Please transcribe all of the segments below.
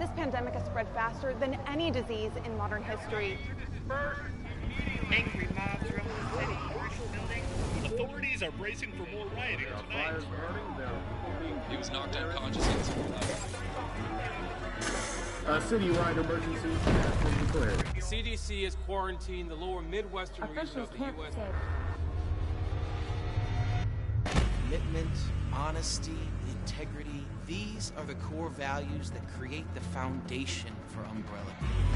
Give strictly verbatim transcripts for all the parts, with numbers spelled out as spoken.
This pandemic has spread faster than any disease in modern history. Angry mobs roam the city, burning buildings. Authorities are bracing for more rioting tonight. He was knocked unconscious inside. A citywide emergency has been declared. The C D C has quarantined the lower Midwestern region of the U S Commitment, honesty, integrity, these are the core values that create the foundation for Umbrella.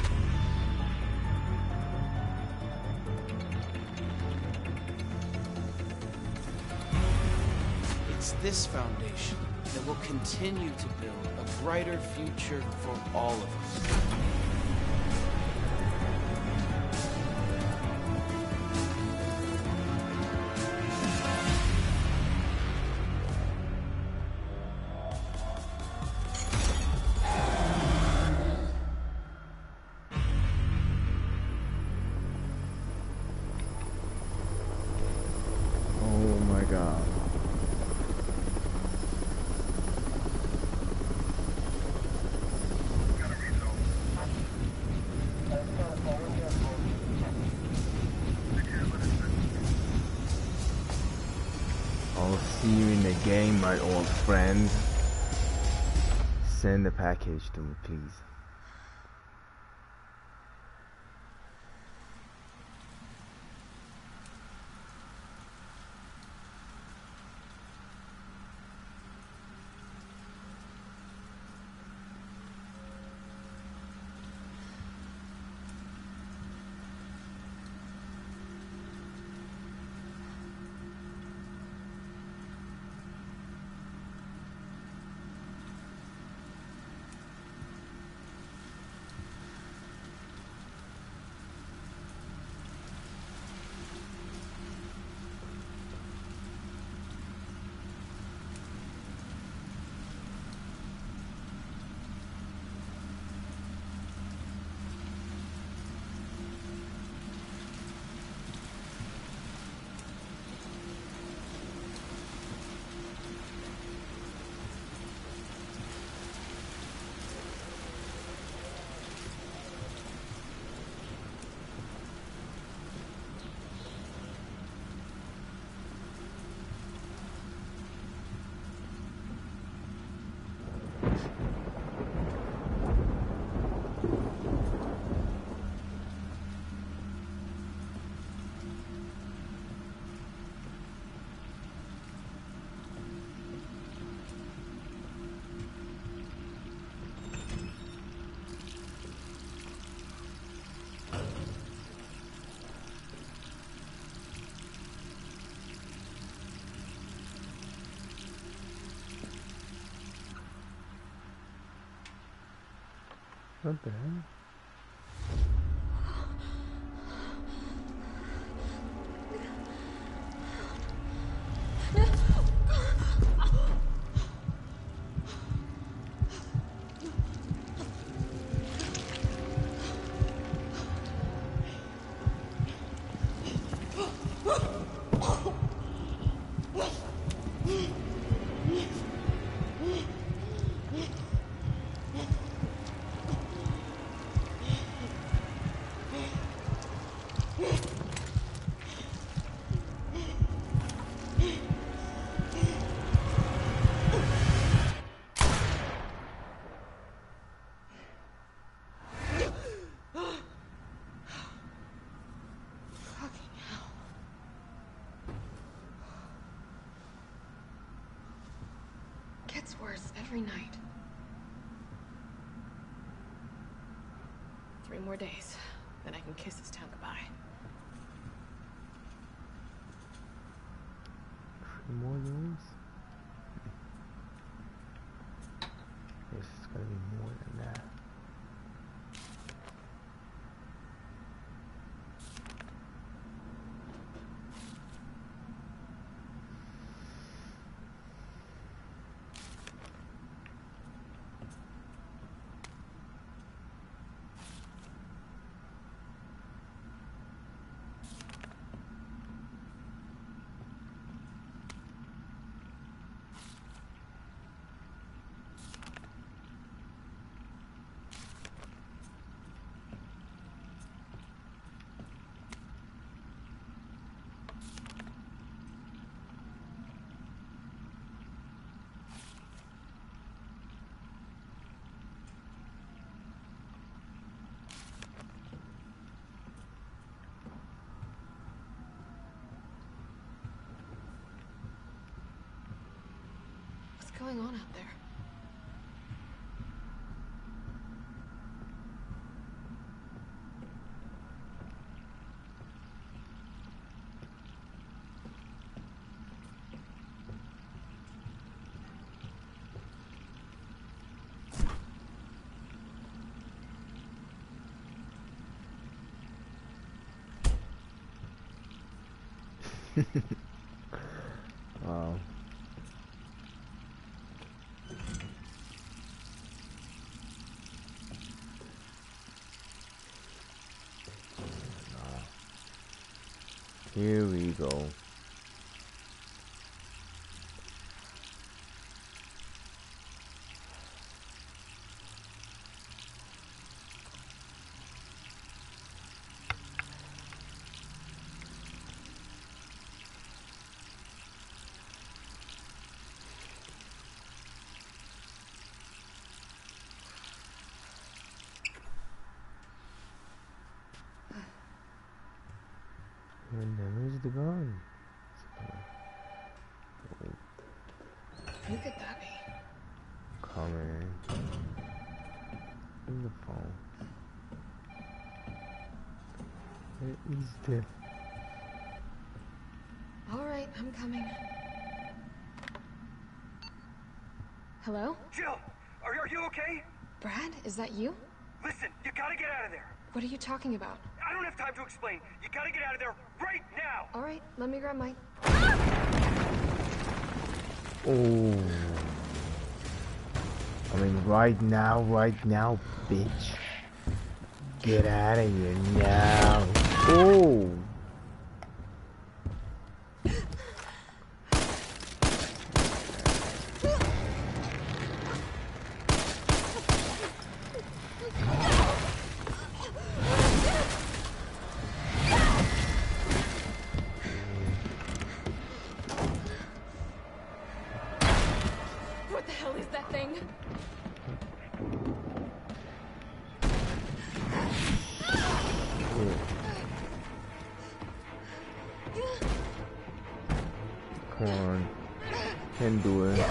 It's this foundation that will continue to build a brighter future for all of us. Oh my god. I'll see you in the game, my old friend. Send the package to me, please. What the hell? Gets worse every night. Three more days, then I can kiss this town goodbye. Three more days? This is gonna be more than that. going on out there? Wow. Here we go. And then where's the gun? Who could that be? Coming. In the phone. Where is the... All right, I'm coming. Hello? Jill, are, are you okay? Brad, is that you? Listen, you gotta get out of there. What are you talking about? I don't have time to explain. You gotta get out of there right now. All right, let me grab my... Oh. I mean, right now, right now, bitch. Get out of here now. Oh. What the hell is that thing? Come on. Can do it.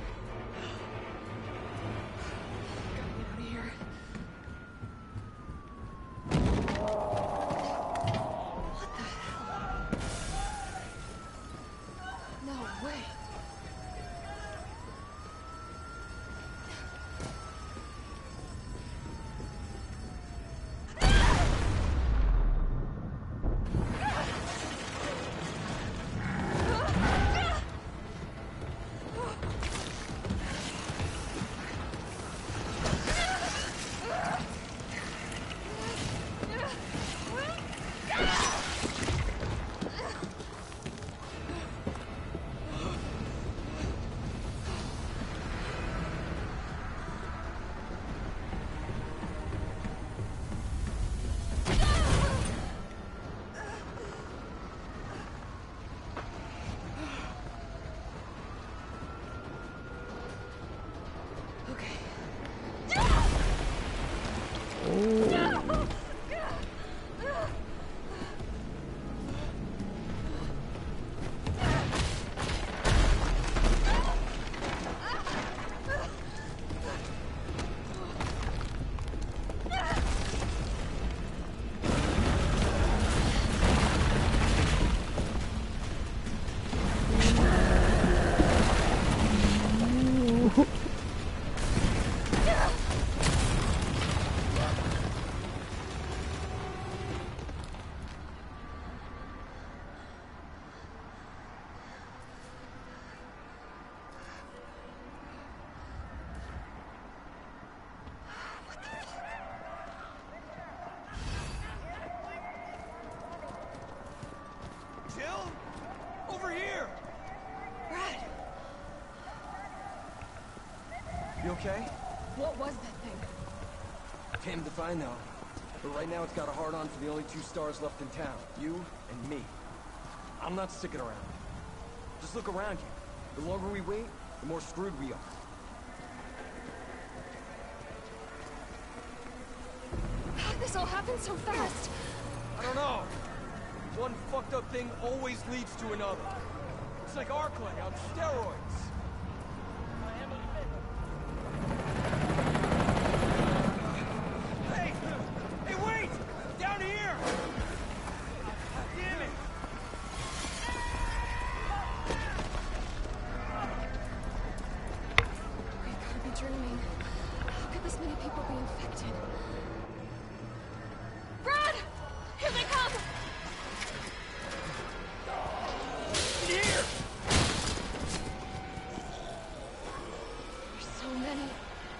You okay? What was that thing? Damned if I know. But right now it's got a hard-on for the only two stars left in town. You and me. I'm not sticking around. Just look around you. The longer we wait, the more screwed we are. How'd this all happen so fast? I don't know. One fucked up thing always leads to another. It's like Arclight on steroids. dreaming. How could this many people be infected? Brad! Here they come! Here! There's so many.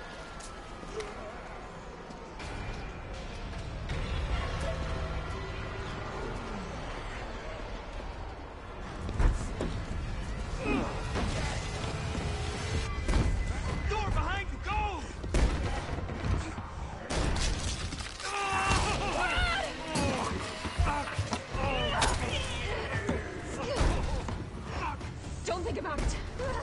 Door behind you, go! Don't think about it.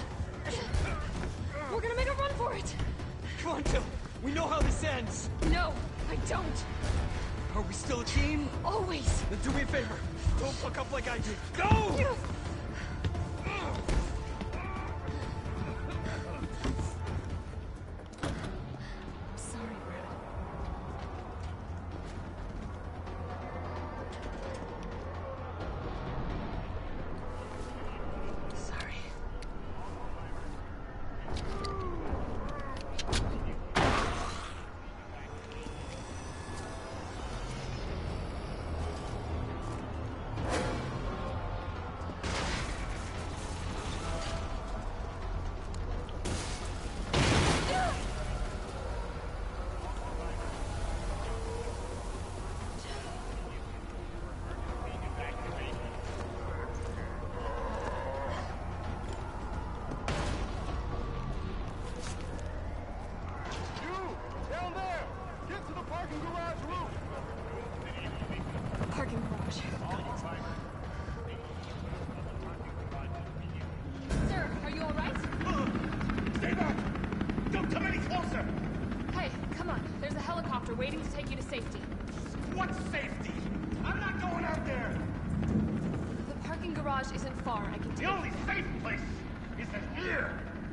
We're gonna make a run for it. Come on, Jill. We know how this ends. No, I don't. Are we still a team? Always. Then do me a favor. Don't fuck up like I did. Go! Sorry, Brad. Sorry. Down there! Get to the parking garage roof! Parking garage. Sir, are you all right? Stay back! Don't come any closer! Hey, come on. There's a helicopter waiting to take you to safety. What safety? I'm not going out there! The parking garage isn't far. I can The take only safe place is in here!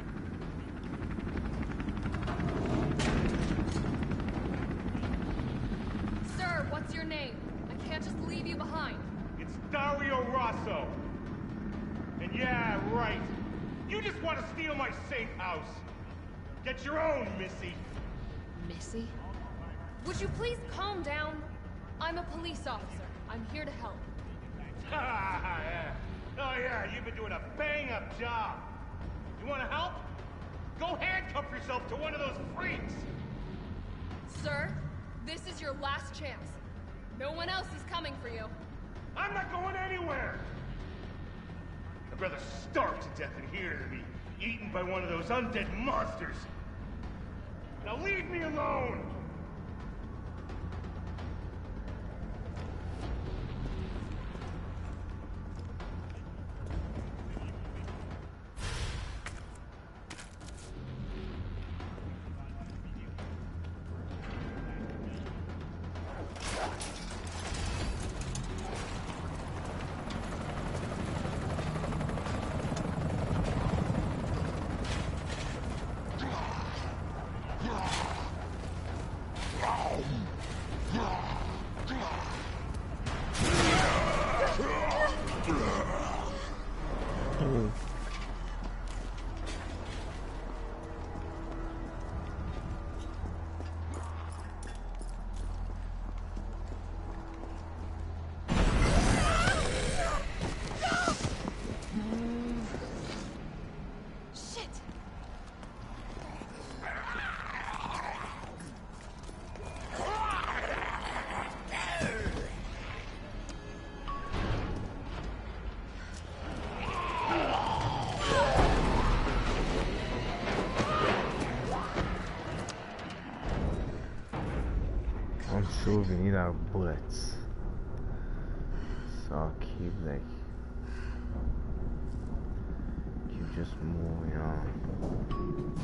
Sir, what's your name? I can't just leave you behind. It's Dario Rosso. And yeah, right. You just want to steal my safe house. Get your own, Missy. Missy? Would you please calm down? I'm a police officer. I'm here to help. Yeah. Oh yeah, you've been doing a bang-up job. You want to help? Go handcuff yourself to one of those freaks. Sir, this is your last chance. No one else is coming for you. I'm not going anywhere. I'd rather starve to death in here than be eaten by one of those undead monsters. Now leave me alone. I'm sure we need our bullets. So I'll keep like keep just moving on.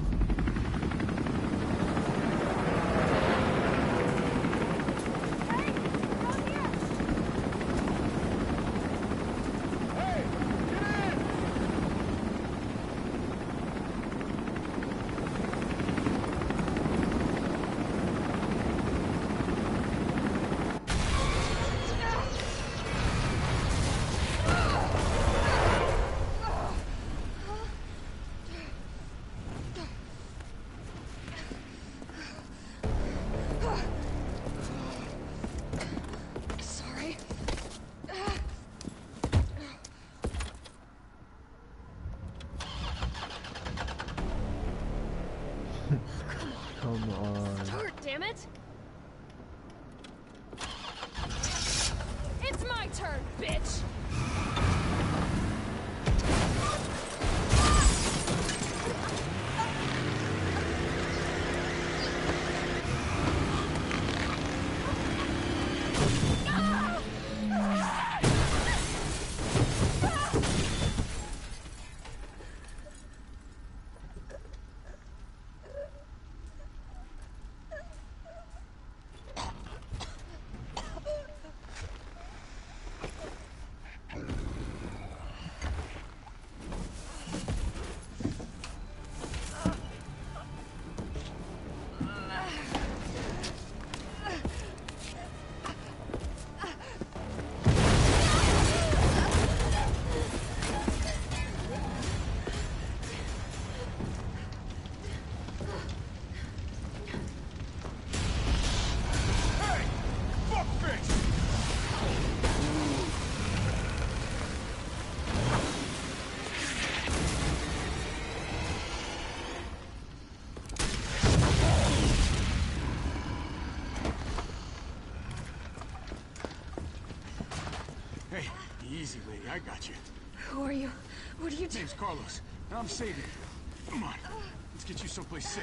Come on. Start, damn it! It's my turn, bitch! Easy, lady. I got you. Who are you? What are you doing? Name's Carlos, and I'm saving you. Come on. Let's get you someplace safe.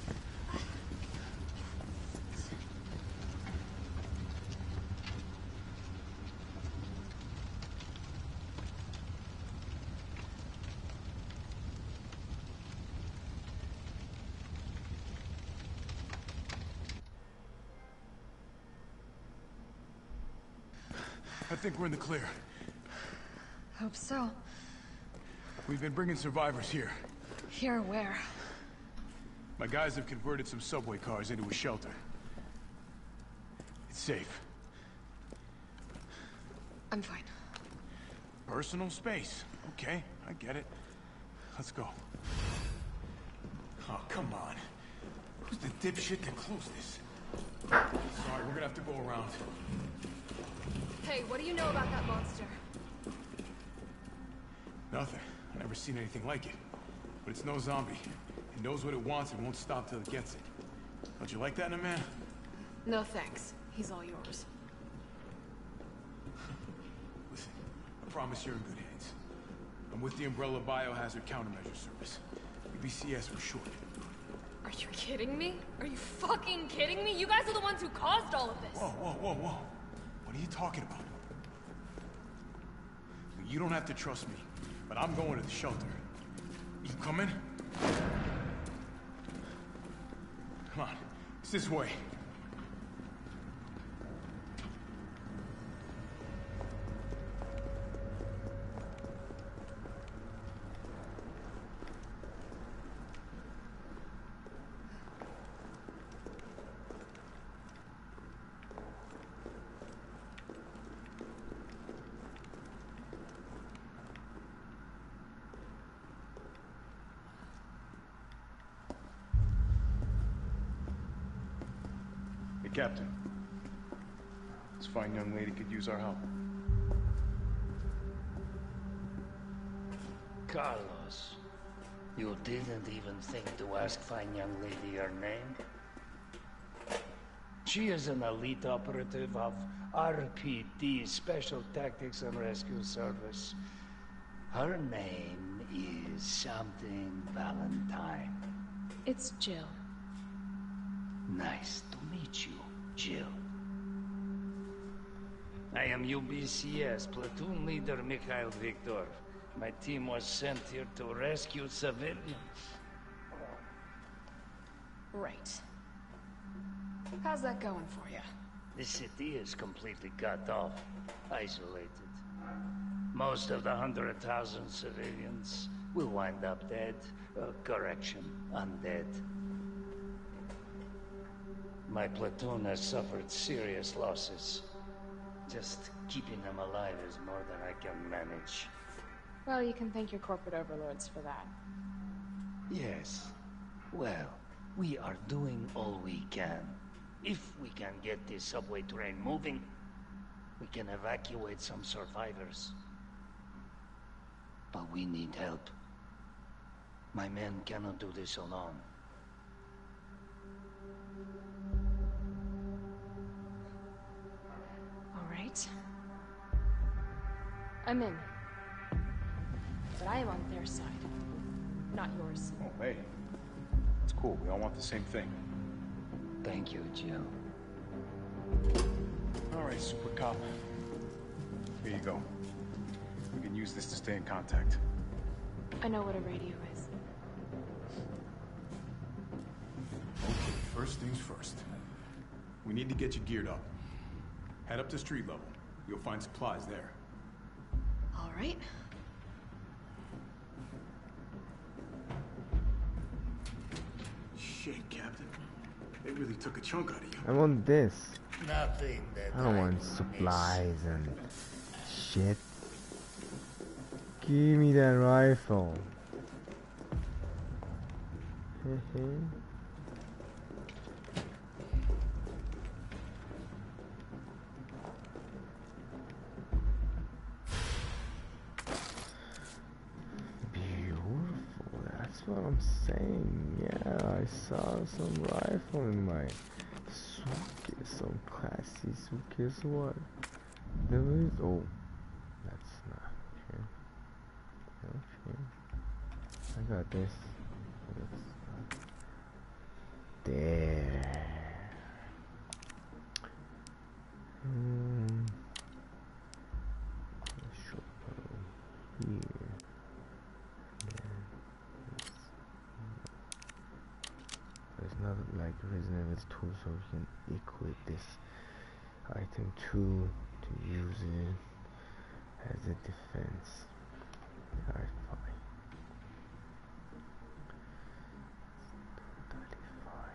I think we're in the clear. Hope so. We've been bringing survivors here. Here where? My guys have converted some subway cars into a shelter. It's safe. I'm fine. Personal space. Okay, I get it. Let's go. Oh, come on. Who's the dipshit that closed this? Sorry, we're gonna have to go around. Hey, what do you know about that monster? Nothing. I've never seen anything like it. But it's no zombie. It knows what it wants and won't stop till it gets it. Don't you like that in a man? No thanks. He's all yours. Listen, I promise you're in good hands. I'm with the Umbrella Biohazard Countermeasure Service. E V C S for short. Are you kidding me? Are you fucking kidding me? You guys are the ones who caused all of this. Whoa, whoa, whoa, whoa. What are you talking about? You don't have to trust me, but I'm going to the shelter. You coming? Come on, it's this way. Captain, this fine young lady could use our help. Carlos, you didn't even think to ask fine young lady her name? She is an elite operative of R P D, Special Tactics and Rescue Service. Her name is something Valentine. It's Jill. Nice to meet you, Jill. I am U B C S Platoon Leader Mikhail Victor. My team was sent here to rescue civilians. Right. How's that going for you? The city is completely cut off, isolated. Most of the hundred thousand civilians will wind up dead. Uh, correction, undead. My platoon has suffered serious losses. Just keeping them alive is more than I can manage. Well, you can thank your corporate overlords for that. Yes. Well, we are doing all we can. If we can get this subway train moving, we can evacuate some survivors. But we need help. My men cannot do this alone. I'm in. But I am on their side, not yours. Oh, hey. It's cool. We all want the same thing. Thank you, Jill. All right, Super Cop. Here you go. We can use this to stay in contact. I know what a radio is. Okay, first things first. We need to get you geared up. Head up to street level. You'll find supplies there. All right. Shit, Captain. They really took a chunk out of you. I want this. Nothing that I don't want will supplies and shit. Give me that rifle. Hehe. Beautiful, that's what I'm saying. Yeah, I saw some rifle in my suitcase, some classy suitcase. What? There is. Oh, that's not here. Okay. I got this. There. Hmm. Short here. There's not like Resident Evil two, so we can equip this item to to use it as a defense. Alright, fine. Totally fine.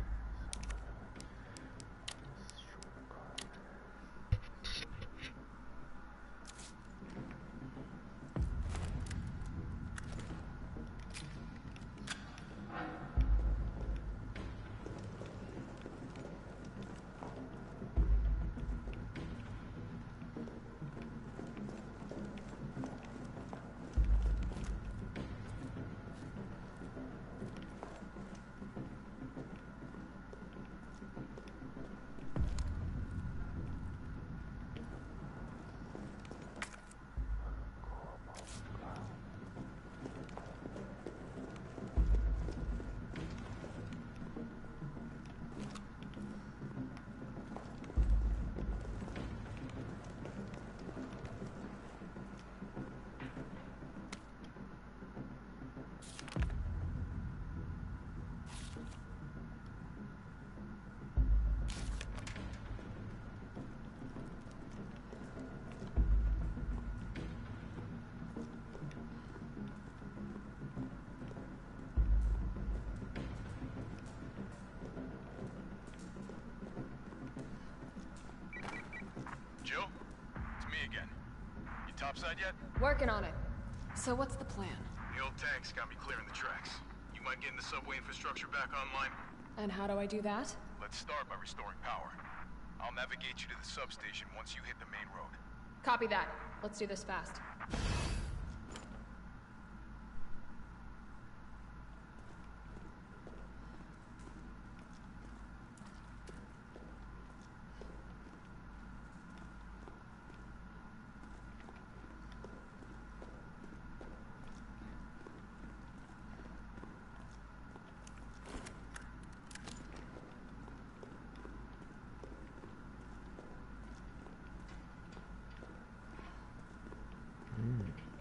Jill? It's me again. You topside yet? Working on it. So what's the plan? The old tanks got me clearing the tracks. You mind getting the subway infrastructure back online? And how do I do that? Let's start by restoring power. I'll navigate you to the substation once you hit the main road. Copy that. Let's do this fast. Mm.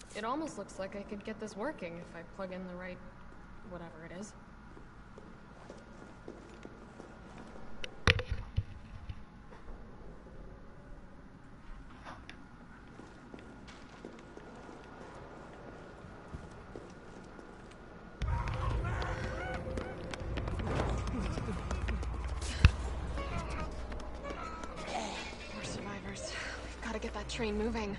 It almost looks like I could get this working if I plug in the right... whatever it is. More survivors. We've got to get that train moving.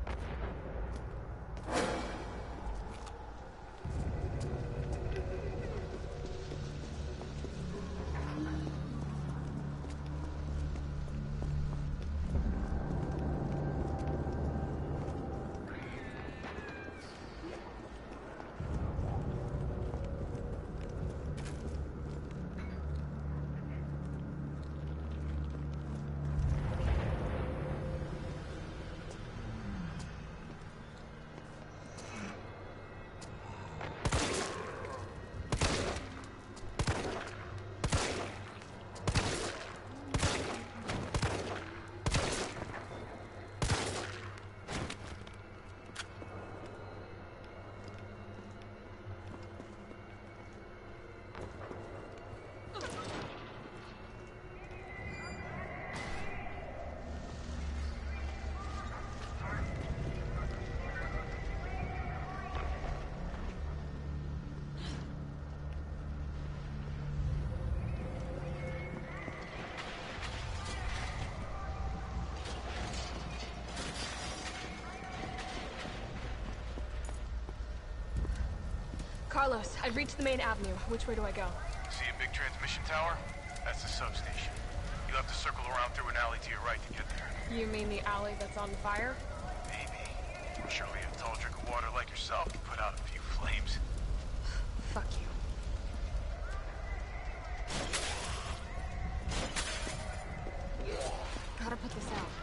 Carlos, I've reached the main avenue. Which way do I go? See a big transmission tower? That's the substation. You'll have to circle around through an alley to your right to get there. You mean the alley that's on fire? Maybe. Surely a tall drink of water like yourself can put out a few flames. Fuck you. Gotta put this out.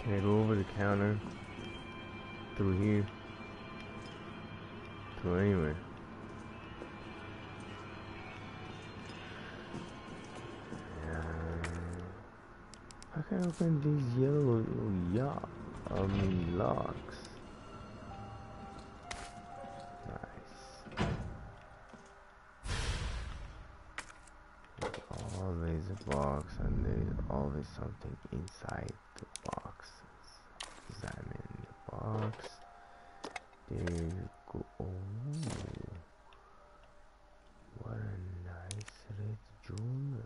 Can I go over the counter? Through here? Through anywhere? How can I open these yellow yacht? I mean locks. Nice. There's always a box, and there's always something inside the box. Examine the box. There you go. Oh, what a nice red jewel.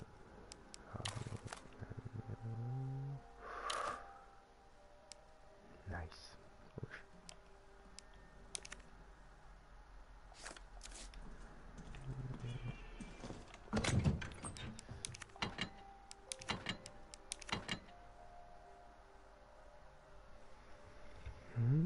Nice. Hmm?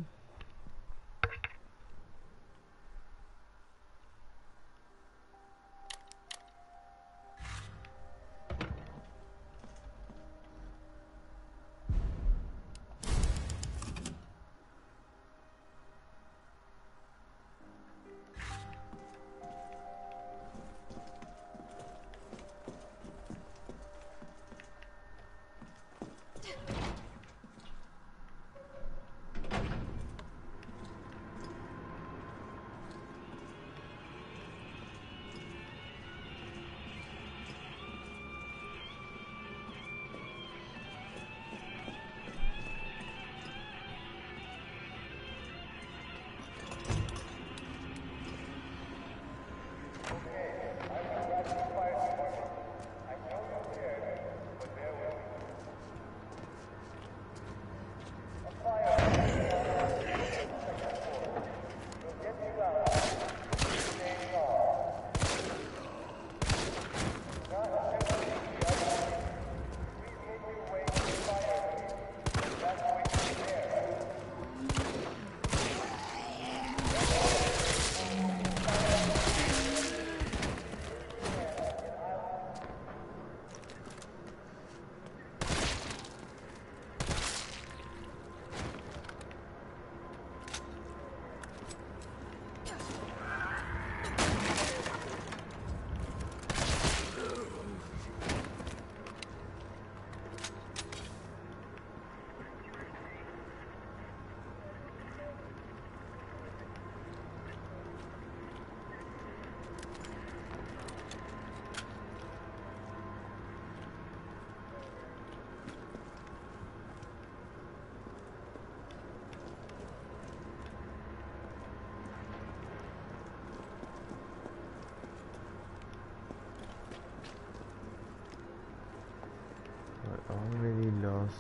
Already lost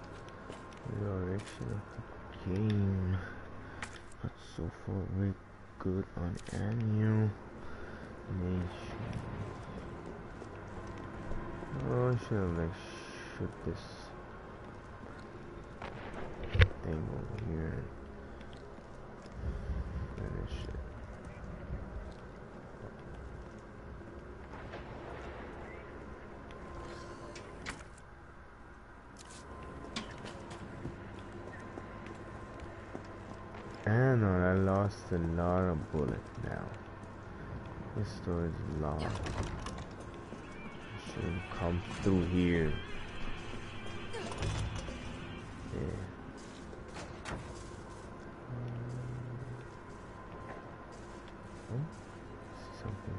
the direction of the game, but so far we're good on ammunition. Oh, I should have like shoot this thing over here and finish it. And I lost a lot of bullets now. This door is locked. I should come through here. Yeah. Oh, see something.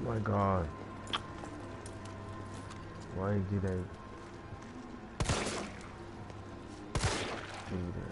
my god. Why did I do that?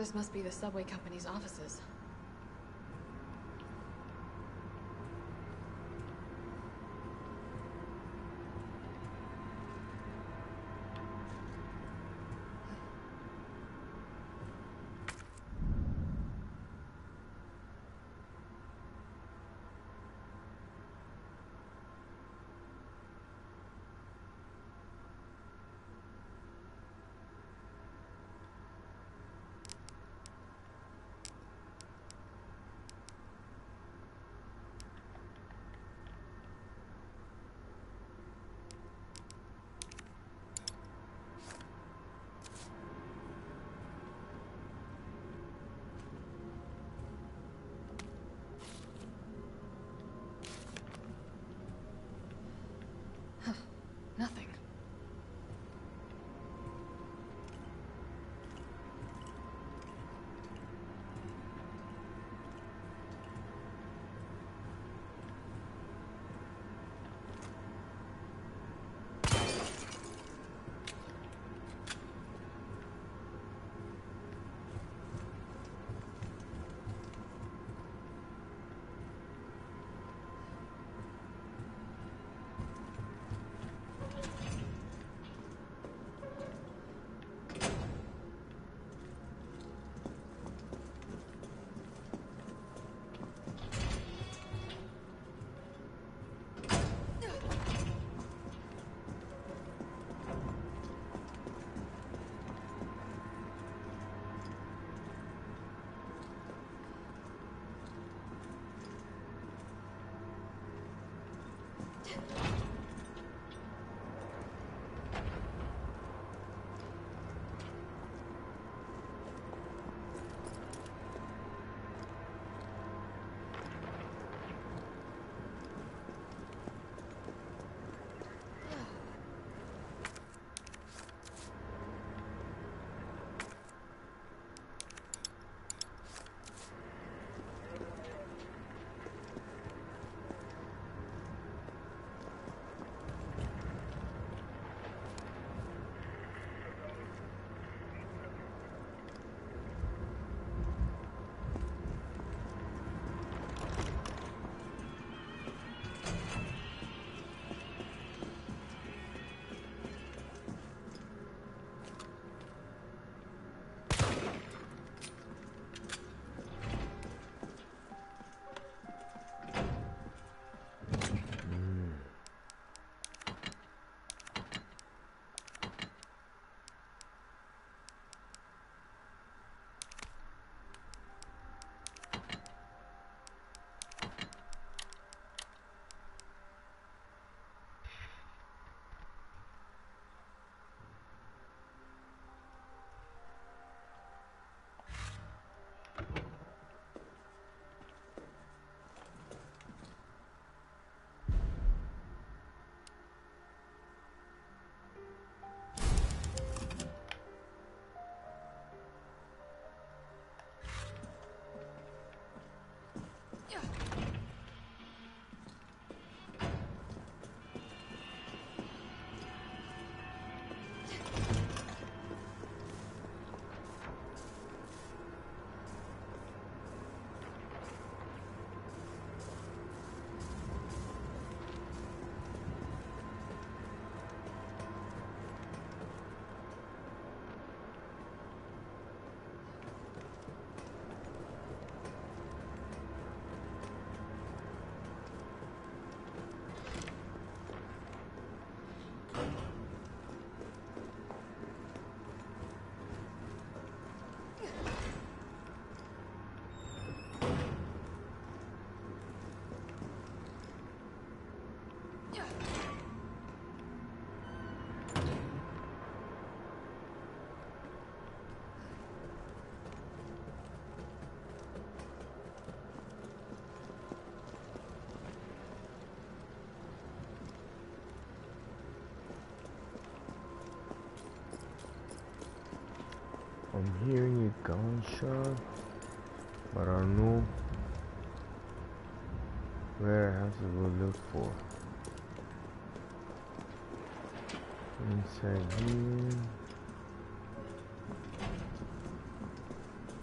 This must be the subway company's offices. Nothing. I'm hearing a gunshot, but I don't know where I have to go look for. Inside here.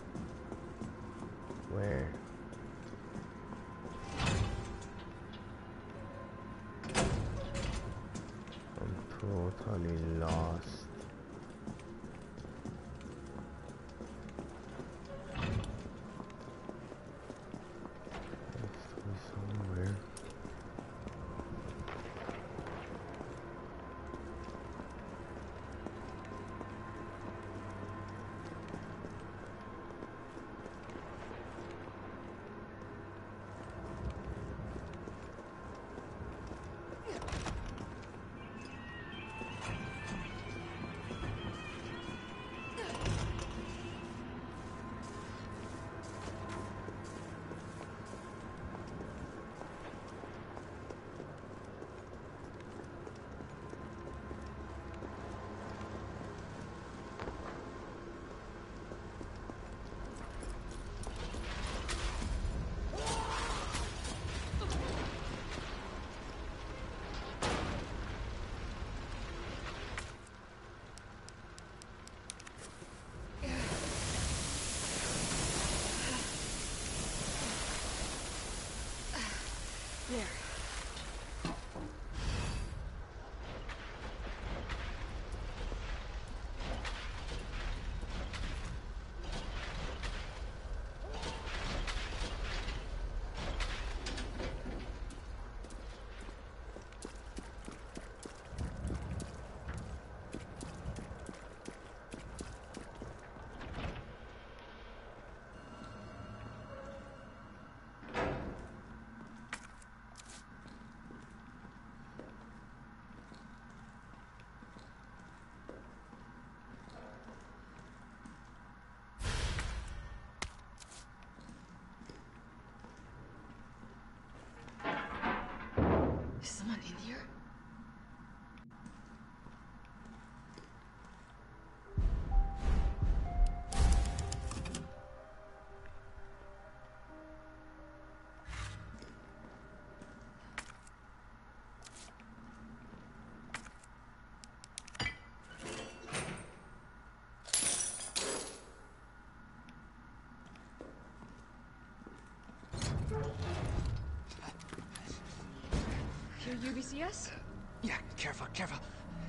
V C S? Yeah, careful, careful.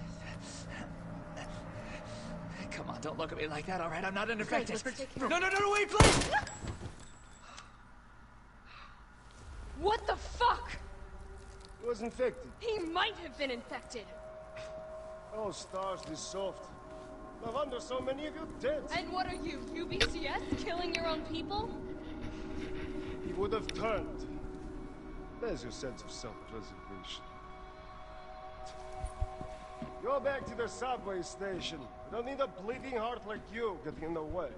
Come on, don't look at me like that, all right? I'm not an infected. Okay, let's take care No, of no, no, no, wait, please! What the fuck? He was infected. He might have been infected. Oh, stars, this soft. No wonder so many of you dead. And what are you, U B C S? Killing your own people? He would have turned. There's your sense of self-preservation. Go back to the subway station. We don't need a bleeding heart like you getting in the way.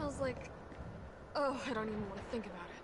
smells like... Oh, I don't even want to think about it.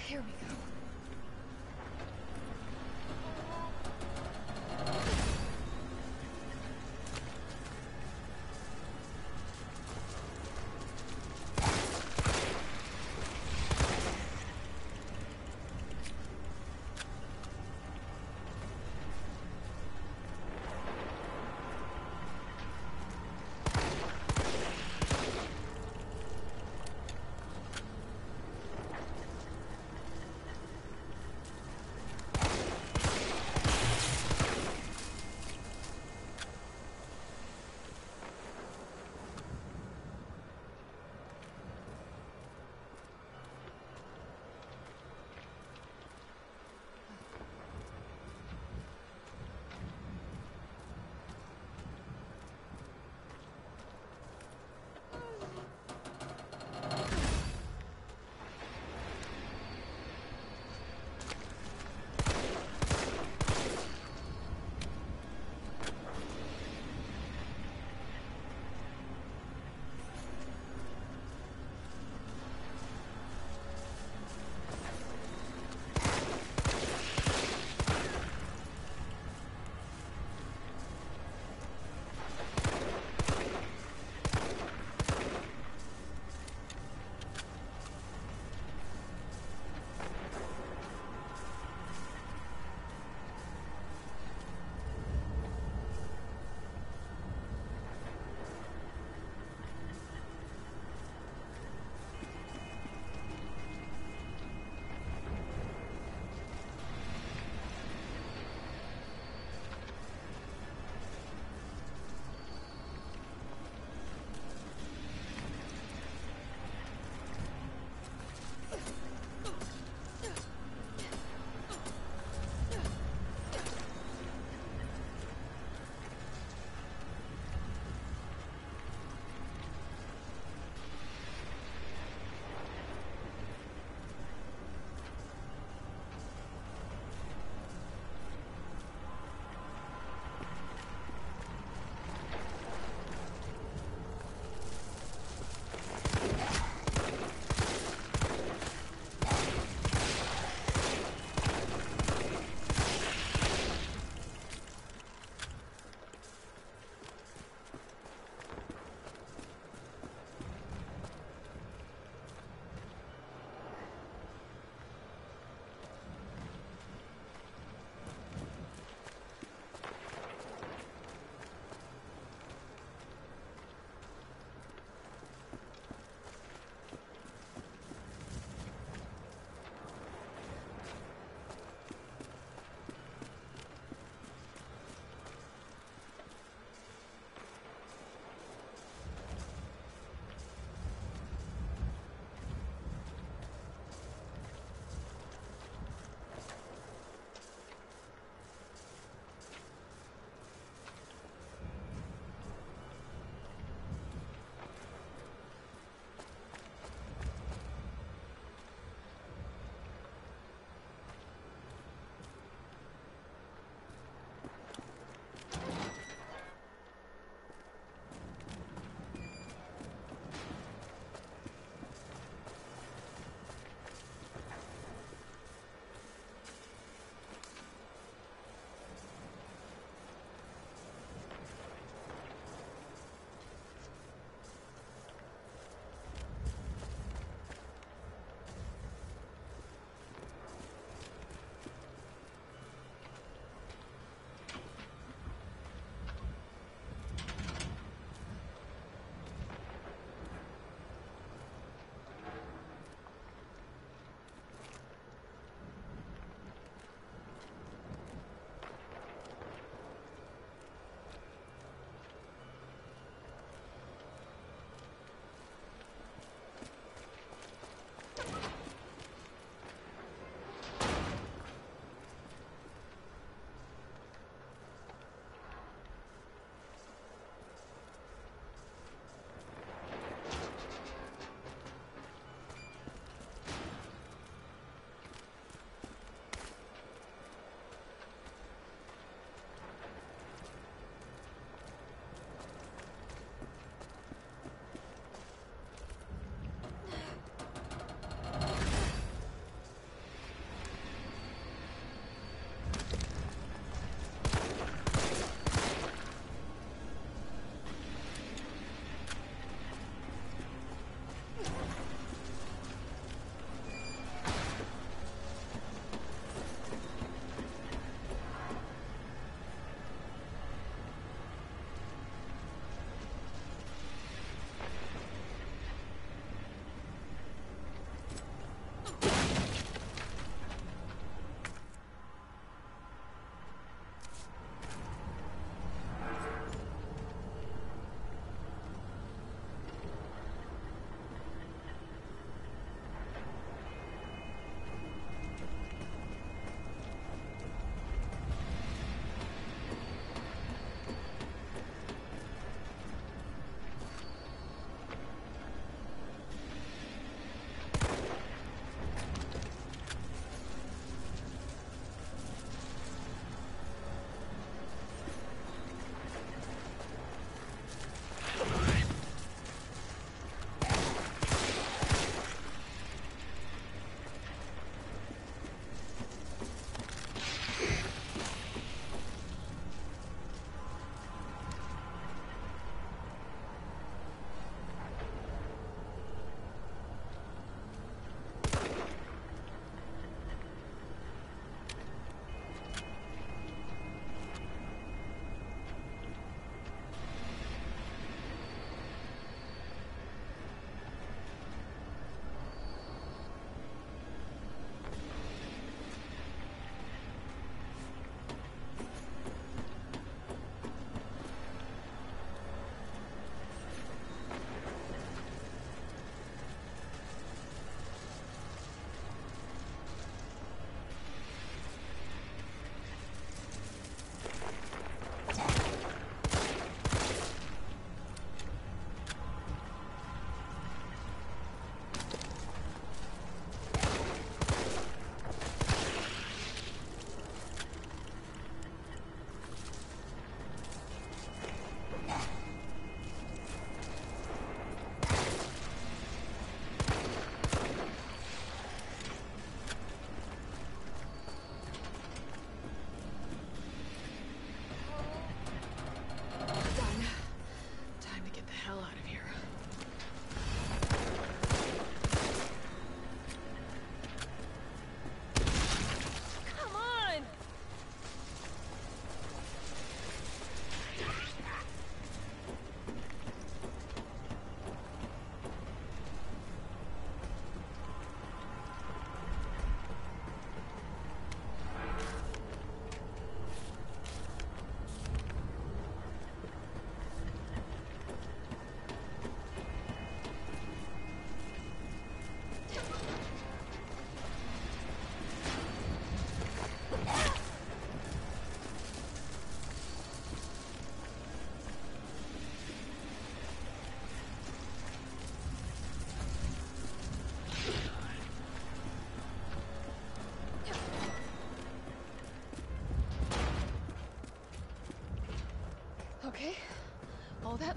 Here we go.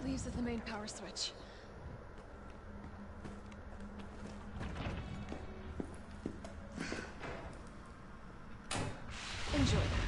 leaves at the main power switch. Enjoy that.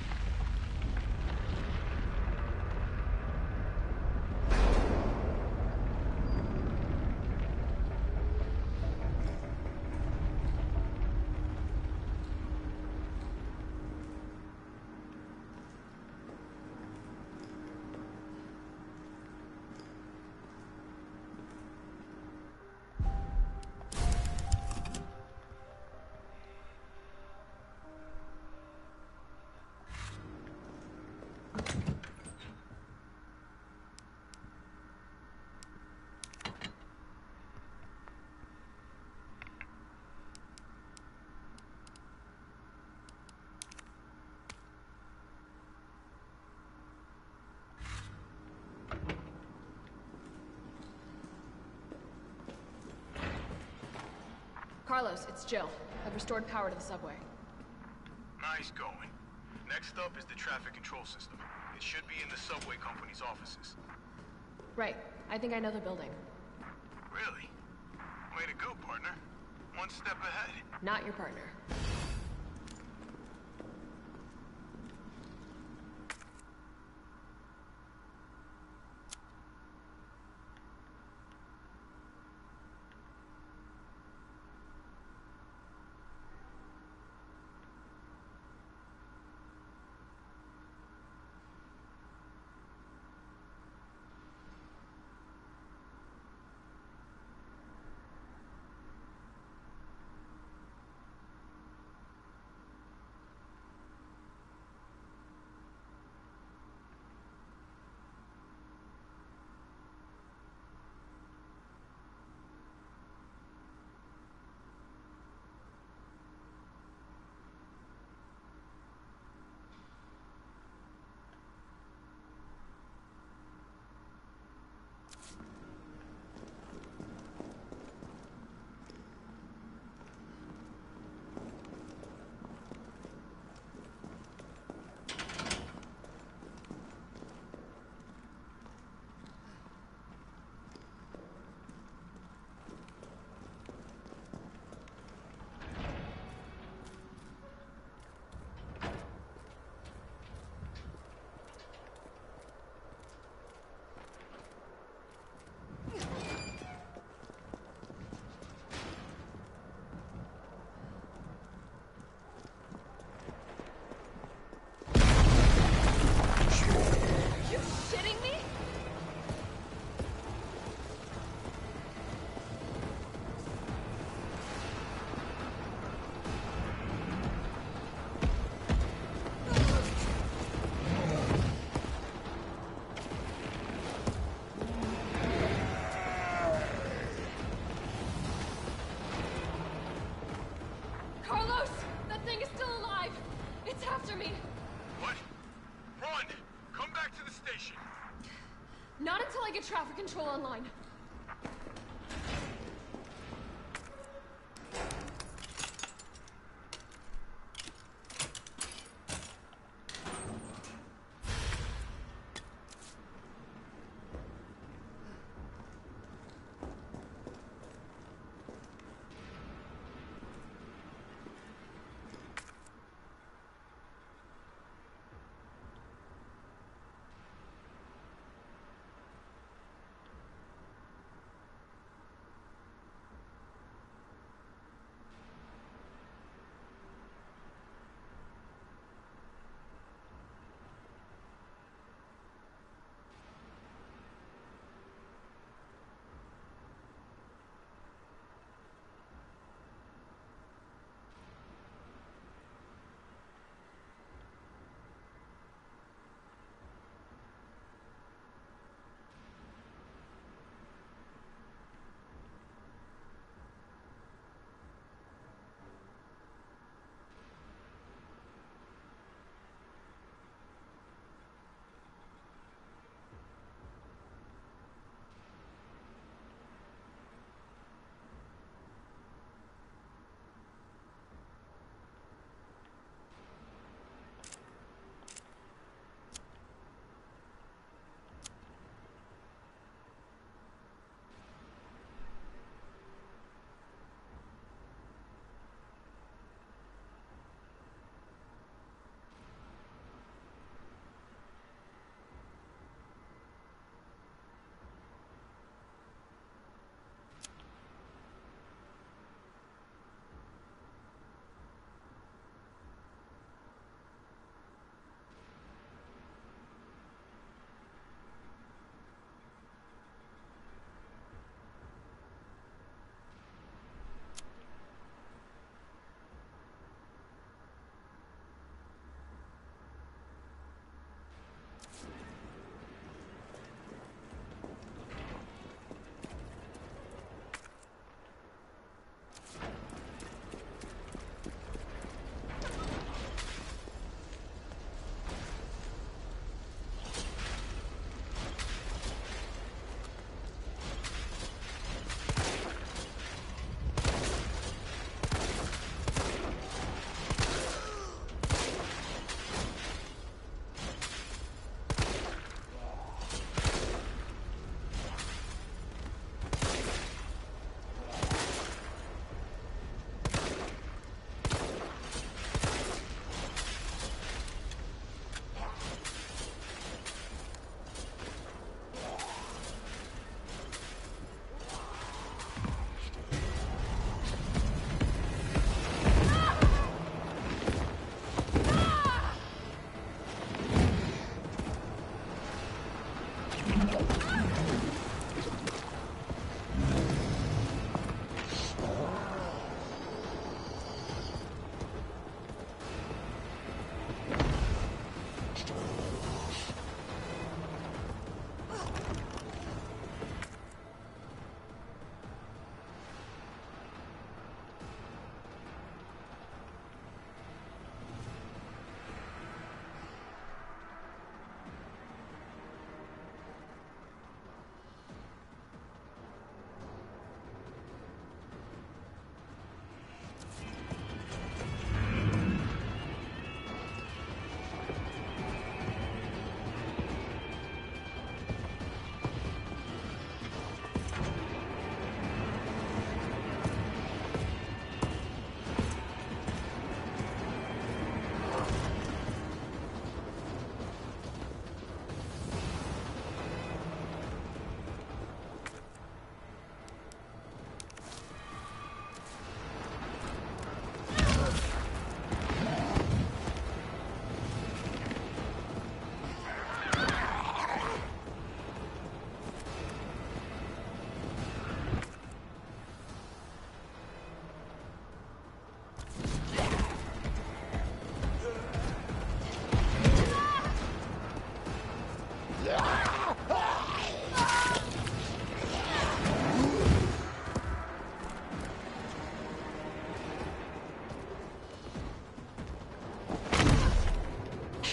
Carlos, it's Jill. I've restored power to the subway. Nice going. Next up is the traffic control system. It should be in the subway company's offices. Right. I think I know the building. Really? Way to go, partner. One step ahead. Not your partner. Not until I get traffic control online.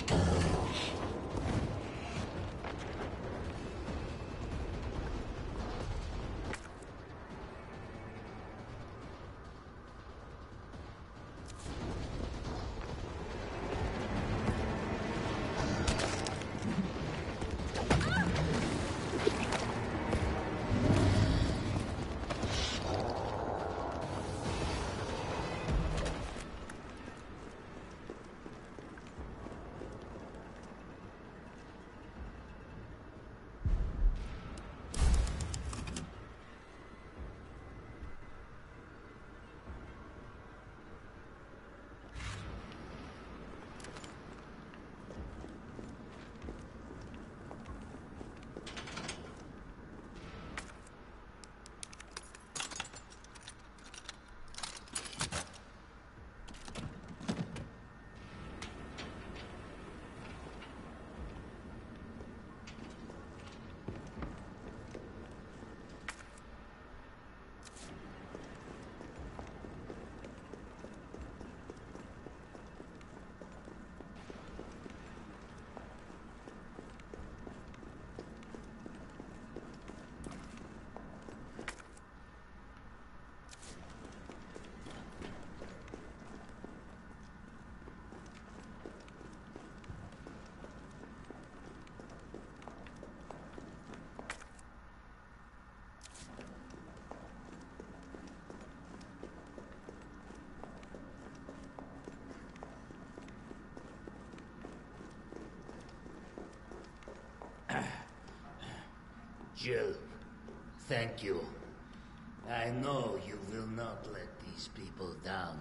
Jill, thank you. I know you will not let these people down.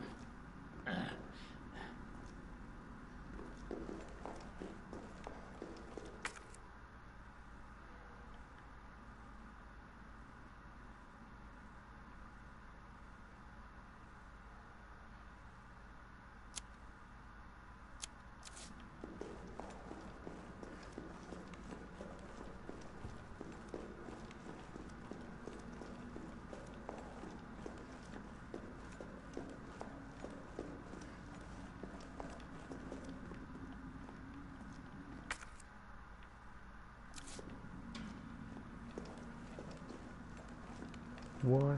What?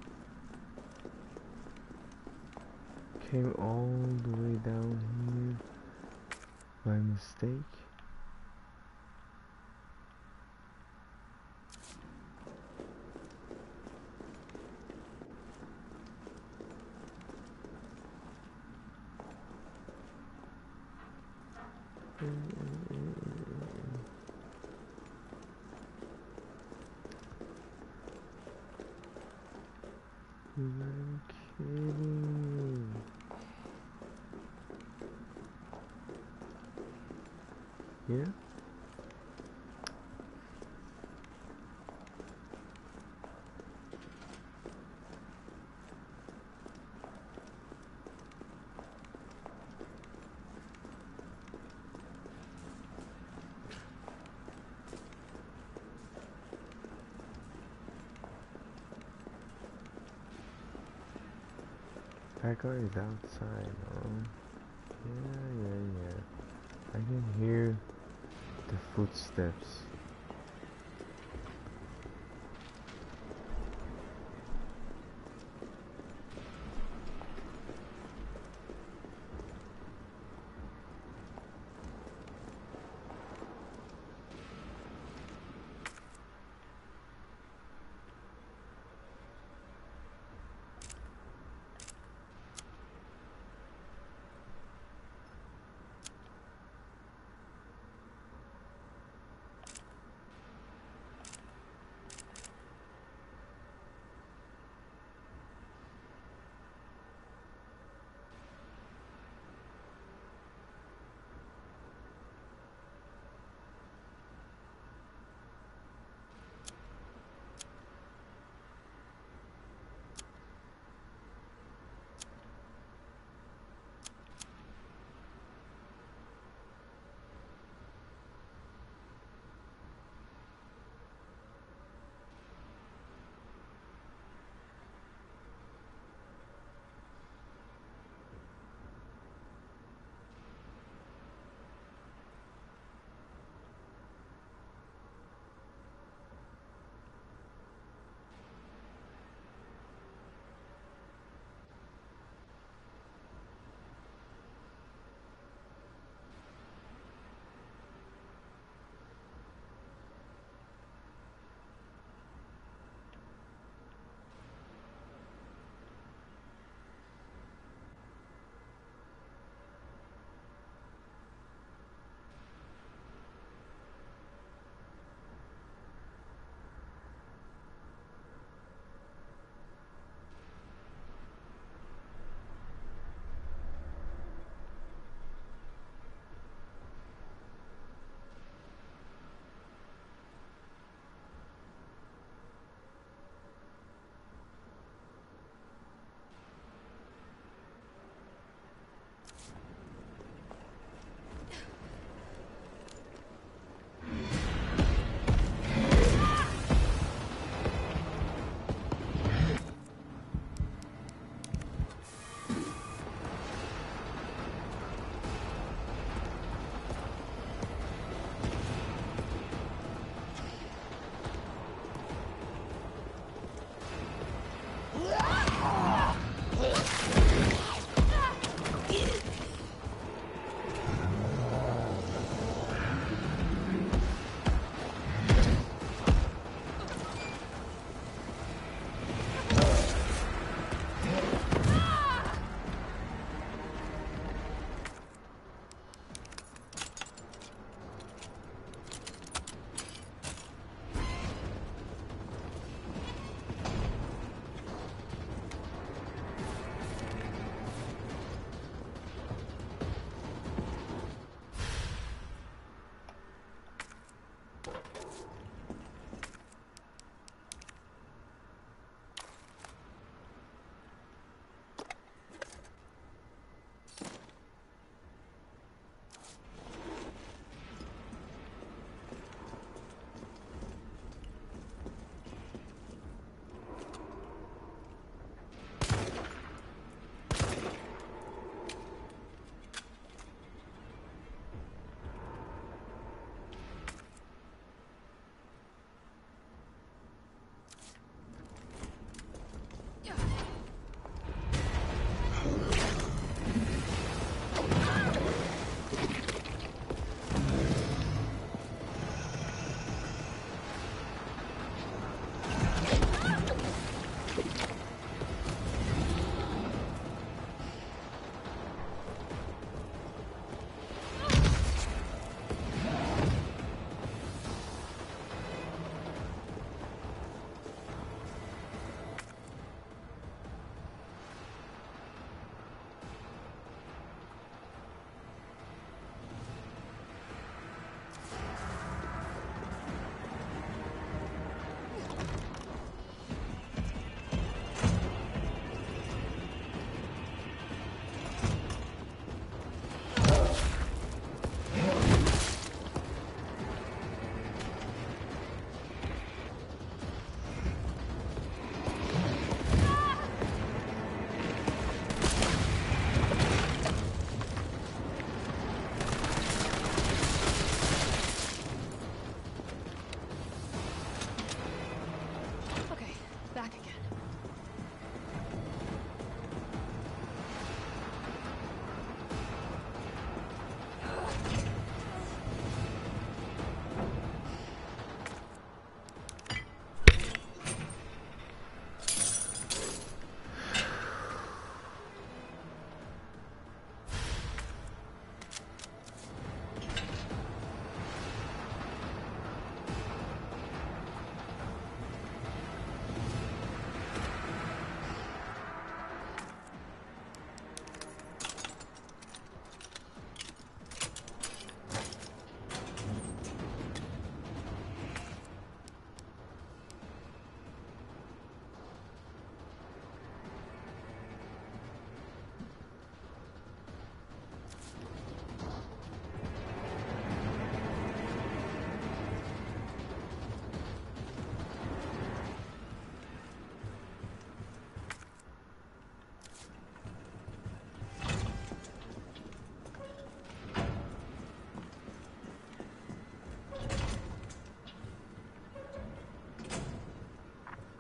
Came all the way down here by mistake? You're kidding. Yeah? That guy is outside, um, yeah, yeah, yeah. I can hear the footsteps.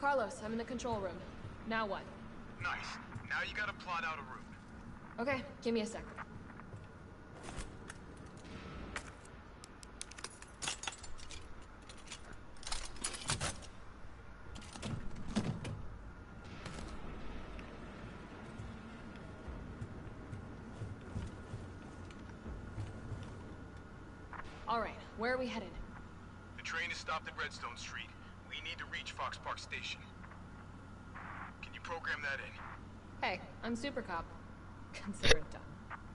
Carlos, I'm in the control room. Now what? Nice. Now you gotta plot out a route. Okay, give me a sec. All right, where are we headed? The train is stopped at Redstone Street. We need to reach Fox Park Station. Can you program that in? Hey, I'm Super Cop. Consider it done.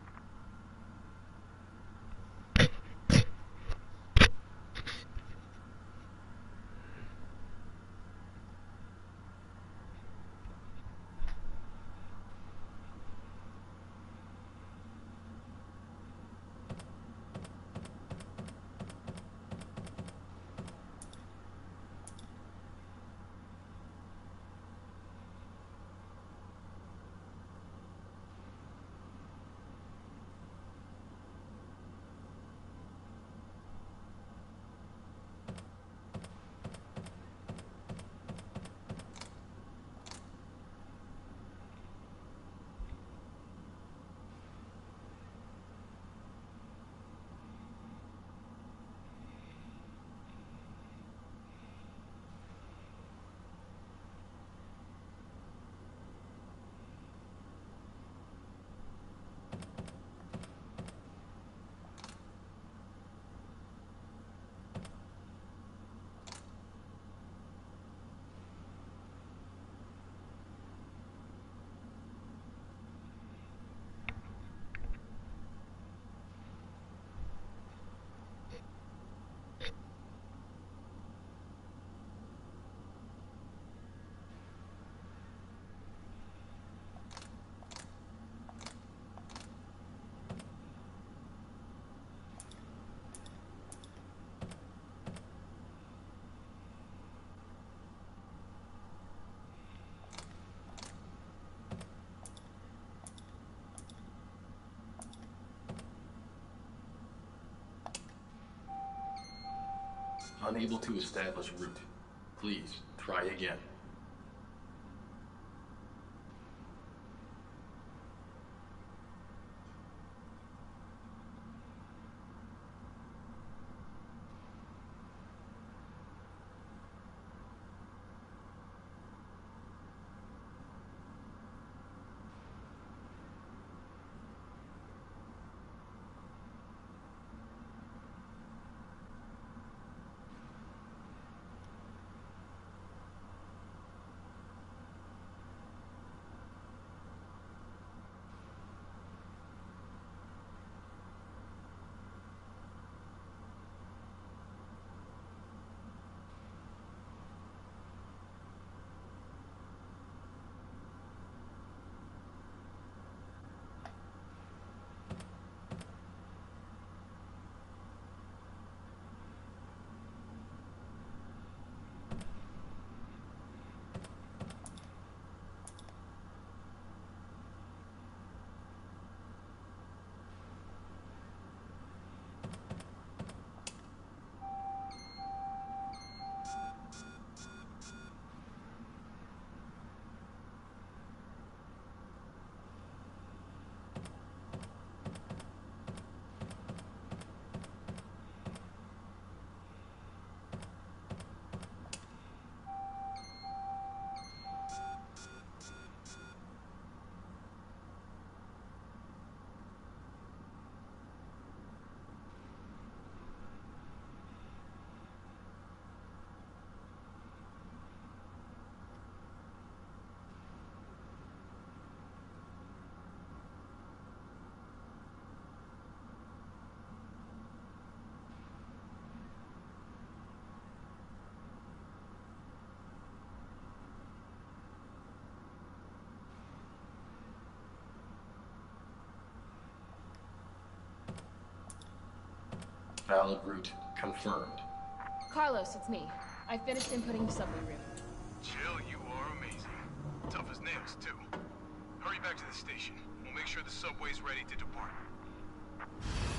Unable to establish route. Please, try again. Valid route confirmed. Carlos, it's me. I finished inputting the subway route. Jill, you are amazing. Tough as nails, too. Hurry back to the station. We'll make sure the subway's ready to depart.